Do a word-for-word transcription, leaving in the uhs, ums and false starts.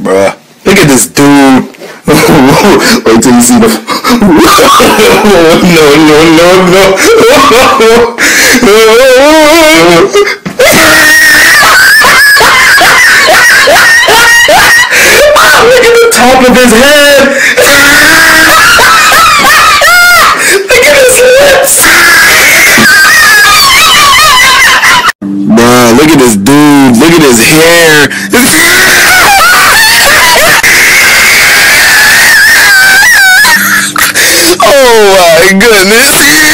Bruh. Look at this dude. Wait till you see the. No, no, no, no. Look at the top of his head. Look at his lips. Bruh, look at this dude. Look at his hair. Oh my goodness.